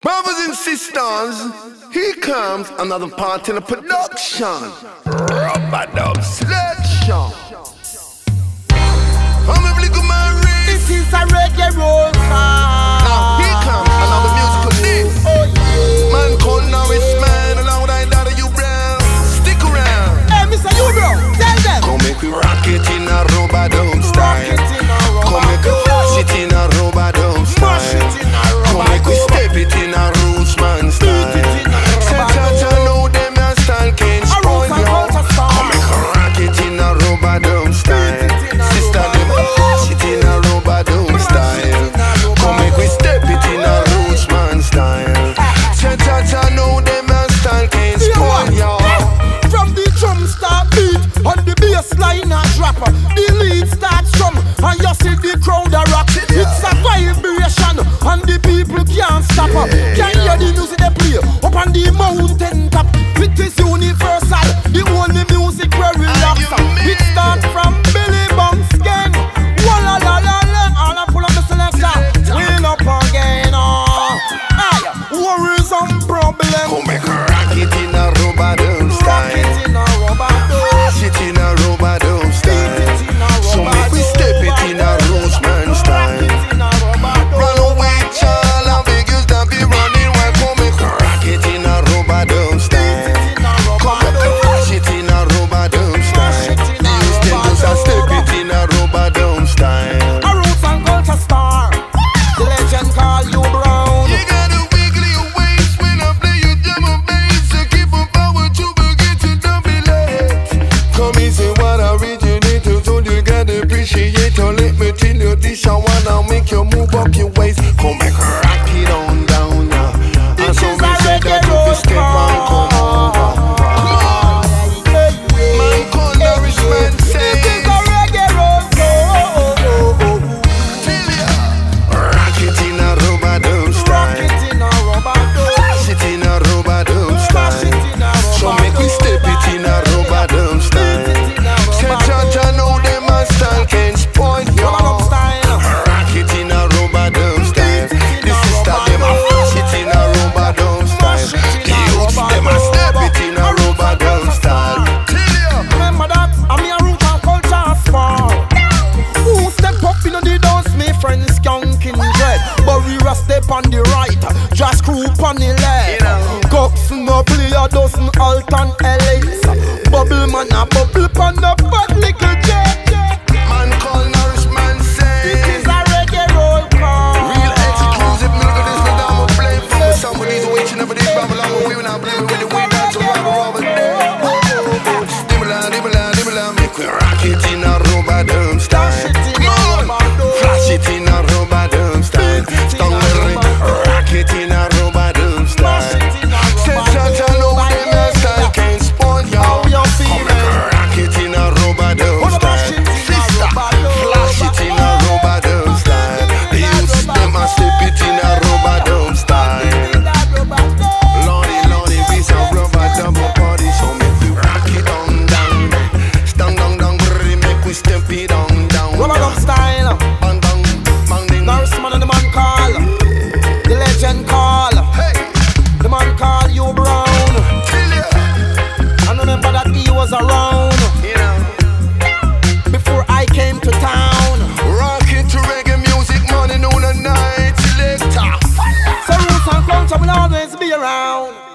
Brothers and sisters, here comes another part in the production. Rubber dub selection. I'm a flick of my wrist. This is a reggae roll call. Now here comes another musical disc. Oh yeah. Man called Norris Man, along with that you brown. Stick around. Hey, Mr. You bro, tell them. Come make we rock it in a rubber dub style. Come make we flash it in a rubber dub style. Come make we step it in a roots man style. Say cha-cha know them a style can't spoil you. Come make we rock it in a rubber dub style. Sister them flash it in a rubber dub style. Come make we step it in a roots man style. Say cha-cha know them a style can't spoil you. From the drum start beat on the bass line a drop, the lead starts drum and you see the crowd a rock. It's a vibration and the people can't stop. Can hear the music they play up on the mountain top. It is universal, the only music where we rock. It starts from Billy Bounce gang. Walla la la la, all I pull up the selector. Win up again. Hey, worries and problems. Come make a rock it in a rubber dub style. Flash it in a rubber dub style. So make we step it in a roots man style. Run away, child, I beg you stop be running. Why come make a rock it in a rubber dub style? Come make a flash it in a rubber dub style. The use them just a step it in a rubber dub style. A roots and culture star, the legend call you Brown. You gotta wiggle your waist when I play your drum and bass. So keep on power to forget to double it. Come and say what I originated, so you gotta appreciate it. Or let me tell you this, I wanna make you move up your waist. Come make a rock it on down now. And so me say that if you step on, come over. Man called Norris Man say, This is a reggae roll call. tell ya, rock it in a rubber dub style. Flash it in a rubber dub style. So make we step it in a rubber dub style. Say cha-cha know them a style can't spoil you. Rock it in a rubber dub style. The sister them a flash it in a rubber dub style. The youths them a step it in a rubber dub style. Tell ya. Remember that, I'm your root and culture sport. Who step up in the dance, me friends skunking dread. But we a step on the right, just group on the left. Cox no play a dozen Alton LAs. Bubble man a bubble pan the fat little jet. Man called Norris Man say, This is a reggae roll call. real exclusive music. This is I'm a play from somebody's waiting over this Babylon. We will not play with the way down to rock over there. Dimala, make we rock it in a rubber dub style. Come on, flash it in a rubber dub style. Stongery, rock it in a rubber dub style. Say cha-cha know them a style can't spoil you. Come make we rock it in a rubber dub style. Sister, flash it in a rubber dub style. The youths them a step it in a rubber dub style. Lordy, we some rubber double party, so make we rock it on down. Stand down, brrr, make we step it on down. Rubber dub style. Bang, bang, ding. Norris Man and the man call, the legend call. Hey, The man call you Brown. tell ya, And remember that he was around you know. before I came to town. Rock it to reggae music, morning, noon and night, selector. So roots and culture will always be around.